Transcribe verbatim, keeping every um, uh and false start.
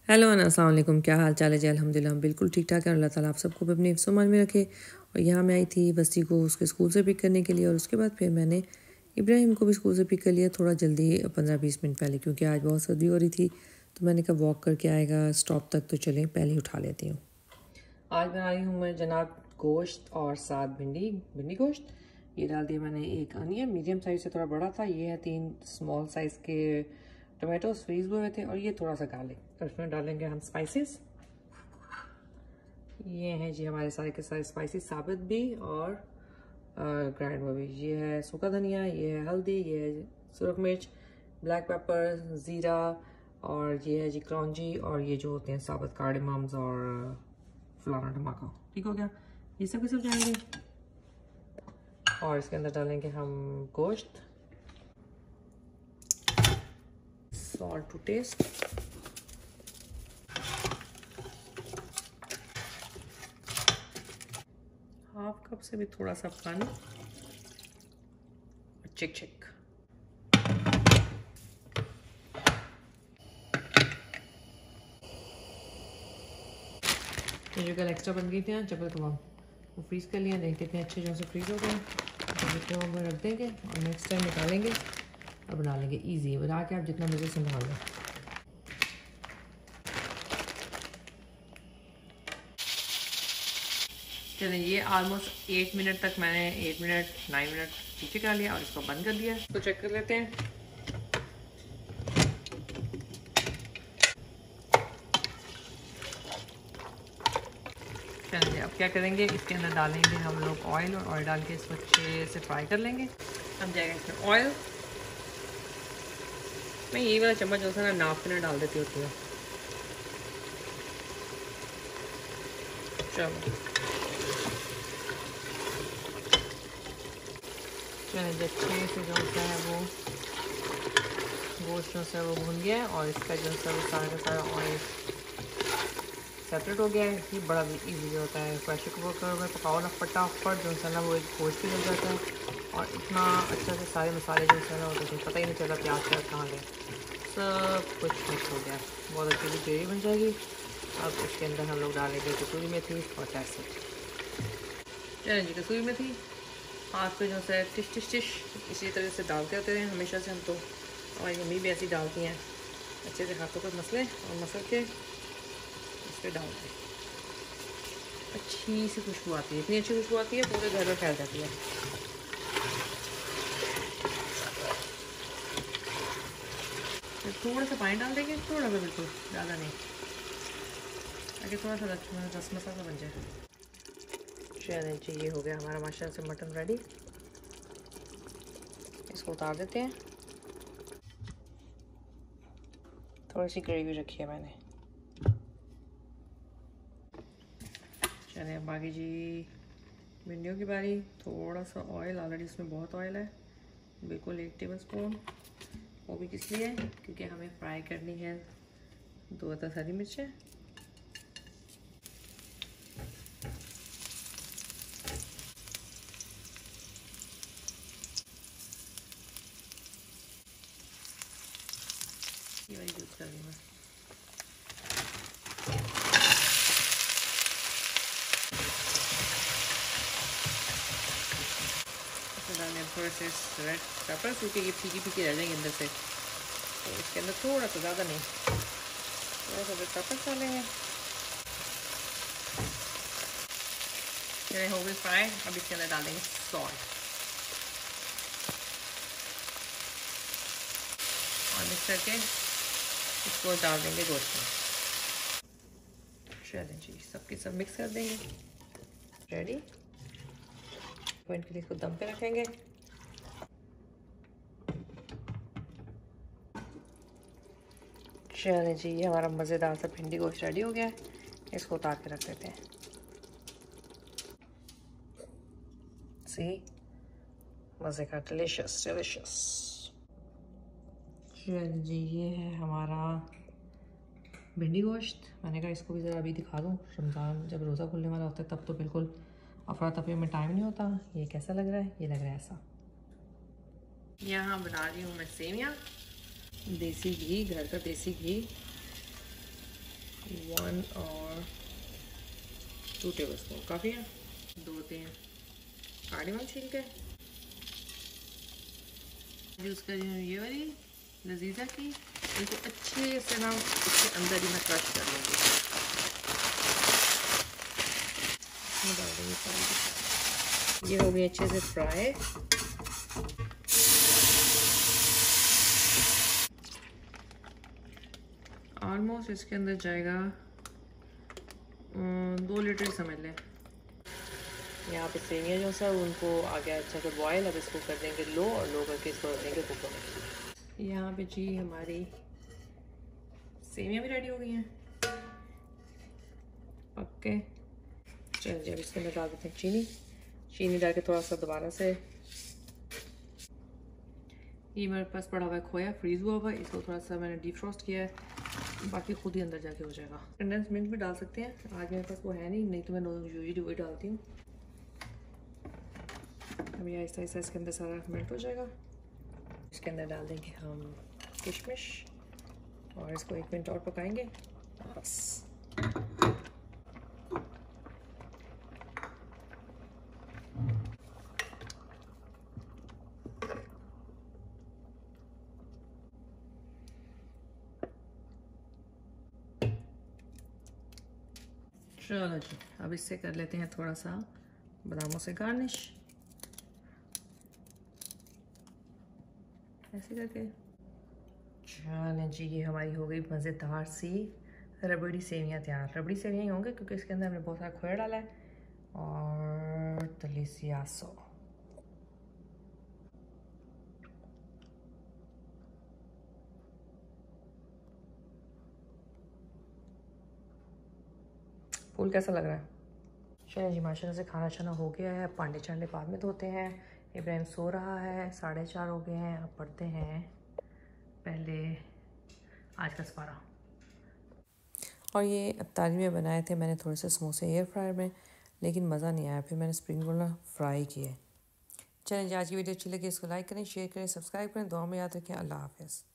Hello अना, अस्सलाम वालेकुम। क्या हाल चाल है जी? अल्हम्दुलिल्लाह हम बिल्कुल ठीक ठाक है। अल्लाह ताला आप सबको भी अपने हिफ्ज़-ओ-मान में रखे। और यहाँ मैं आई थी बस्ती को उसके स्कूल से पिक करने के लिए, और उसके बाद फिर मैंने इब्राहिम को भी स्कूल से पिक कर लिया थोड़ा जल्दी, पंद्रह बीस मिनट पहले, क्योंकि आज बहुत सर्दी हो रही थी। तो मैंने कहा वॉक करके आएगा स्टॉप तक, तो चलें पहले ही उठा लेती हूँ। आज बना रही हूँ मैं जनाब गोश्त और साथ भिंडी भिंडी गोश्त। ये डाल दिया मैंने एक अनियन, मीडियम साइज़ से थोड़ा बड़ा था। ये है तीन स्मॉल साइज़ के टमाटोज फ्रीज हुए थे, और ये थोड़ा सा गार्लिक। तो इसमें डालेंगे हम स्पाइसेस। ये हैं जी हमारे सारे के सारे स्पाइसेस, साबित भी और ग्राइंड में भी। ये है सूखा धनिया, ये है हल्दी, ये है सुरख मिर्च, ब्लैक पेपर, ज़ीरा, और ये है जी क्रॉन्जी, और ये जो होते हैं साबित कार्डेमम्स और फलाना धमाका। ठीक हो गया, ये सब के सब जाएंगे। और इसके अंदर डालेंगे हम गोश्त, salt to taste, half cup से भी थोड़ा सा पानी, चिक चिक। ये जो कल एक्स्ट्रा बन गई थी ना चपल कबाब, वो फ्रीज़ कर लिया। देखते कितने अच्छे जो से फ्रीज़ हो गए। तो हम रख देंगे और नेक्स्ट टाइम निकालेंगे और बना लेंगे। ईजी बना के आप जितना मज़े से बना लें। चलिए, ये ऑलमोस्ट एट मिनट तक मैंने एट मिनट नाइन मिनट नीचे कर लिया और इसको बंद कर दिया। तो चेक कर लेते हैं। चलिए अब क्या करेंगे, इसके अंदर डालेंगे हम लोग ऑयल, और ऑयल डाल के इसको अच्छे से फ्राई कर लेंगे। अब जाएगा इसमें ऑयल। मैं यही वाला चम्मच जो है ना नाप के डाल देती होती हूँ। चलो चलिए, अच्छे से जो होता है वो गोश्त जो है वो भून गया है, और इसका जो है वो सारा का सारा ऑयल सेपरेट हो गया है। ये बड़ा इजी होता है। प्रेशर कुकर में पकाओ ना, फटाफट जो है ना वो एक गोश्त भी लग जाता है, और इतना अच्छा से सारे मसाले जो है ना होते हैं, पता ही नहीं चलता प्याज प्याज कहाँ गए, सब कुछ मिक्स हो गया। बहुत अच्छी सी ग्रेवी बन जाएगी। अब इसके अंदर हम लोग डालेंगे कसूरी मेथी और टैसे। चलिए जी, कसूरी मेथी हाथ पे जो है टिश टिश टिश इसी तरह से डालते होते हैं हमेशा से। हम तो हमारी मम्मी भी ऐसी डालती हैं, अच्छे से हाथों को मसलें और मसल के इस पर डाल दें। अच्छी सी खुशबू आती है, इतनी अच्छी खुशबू आती है पूरे घर में फैल जाती है। तो थोड़ा सा पानी डाल देंगे, थोड़ा सा, बिल्कुल ज़्यादा नहीं, ताकि थोड़ा सा रस मसाला बन जाए। चलिए जी, ये हो गया हमारा माशाल्लाह से मटन रेडी। इसको उतार देते हैं। थोड़ी सी ग्रेवी रखी है मैंने। चलिए अब बाकी जी भिंडियों की बारी। थोड़ा सा ऑयल, ऑलरेडी इसमें बहुत ऑयल है, बिल्कुल एक टेबल स्पून। वो भी किस लिए, क्योंकि हमें फ्राई करनी है दो दस हरी मिर्चें। ये वाली यूज़ कर रही हूँ मैं। डालने थोड़े से रेड पेपर, क्योंकि ये फीकी फीकी रह जाएंगे अंदर से। तो इसके अंदर थोड़ा सा, ज़्यादा नहीं, थोड़ा सा रेड पेपर डालेंगे। चलिए हो गई फ्राई। अब इसके अंदर डालेंगे सॉल्ट और मिक्स करके इसको डाल देंगे गोश्त में। चलें जी, सबके सब मिक्स कर देंगे। रेडी। पॉइंट के लिए इसको दम पे रखेंगे। चलें जी, ये हमारा मज़ेदार सा भिंडी गोश्त रेडी हो गया है। इसको उतार के रख देते हैं। सी मज़े का, डिलीशियस डिलीशियस। चलिए जी, ये है हमारा भिंडी गोश्त। मैंने कहा इसको भी ज़रा अभी दिखा दूँ। रमज़ान जब रोज़ा खुलने वाला होता है तब तो बिल्कुल अफरा तफरी में टाइम नहीं होता। ये कैसा लग रहा है? ये लग रहा है ऐसा। यहाँ बना रही हूँ मैं सेवियाँ, देसी घी, घर का देसी घी। वन और टू टेबल स्पून काफ़ी है। दो तीन कार्डेमम छील के यूज़ करी हूँ ये वाली लजीजा की, इनको अच्छे से ना इसके अंदर ही मैं क्रश कर लूँगी। ये हो गई अच्छे से फ्राई। ऑलमोस्ट इसके अंदर जाएगा दो लीटर समझ लें। यहाँ पे सेवियाँ जो सा उनको आ गया अच्छा से बॉयल। अब इसको कर देंगे लो और लो करके इसको रख देंगे कुकर में। यहाँ पे जी हमारी सेवियाँ भी रेडी हो गई हैं। ओके चल जब इसके अंदर डाल देते हैं चीनी। चीनी डाल के थोड़ा सा दोबारा से, ये मेरे पास पड़ा हुआ है खोया, फ्रीज़ हुआ हुआ है। इसको थोड़ा सा मैंने डीफ्रॉस्ट किया है, बाकी खुद ही अंदर जाके हो जाएगा। कंडेंस मिल्क भी डाल सकते हैं, आज मेरे पास वो है नहीं, नहीं तो मैं यूजुअली वही डालती हूँ। अब ये आहिस्ता आहिस्ता इसके अंदर सारा मेल्ट हो जाएगा। इसके अंदर डाल देंगे हम किशमिश और इसको एक मिनट और पकाएंगे बस। चलो जी अब इससे कर लेते हैं थोड़ा सा बादामों से गार्निश ऐसे करके। चलो जी ये हमारी हो गई मज़ेदार सी रबड़ी सेवियाँ तैयार। रबड़ी सेवियाँ ही होंगे क्योंकि इसके अंदर हमने बहुत सारा खोया डाला है और delicioso। फूल कैसा लग रहा है? चलिए जी माशाल्लाह से खाना छाना हो गया है। पांडे चांडे बाद में धोते हैं। इब्राहिम सो रहा है, साढ़े चार हो गए हैं। अब पढ़ते हैं पहले आज का सपारा। और ये अफ्तारी में बनाए थे मैंने थोड़े से समोसे एयर फ्रायर में, लेकिन मज़ा नहीं आया। फिर मैंने स्प्रिंग रोल ना फ्राई किए। चलें जी आज की वीडियो अच्छी लगी इसको लाइक करें, शेयर करें, सब्सक्राइब करें। दुआ में याद रखें। अल्लाह हाफ़िज़।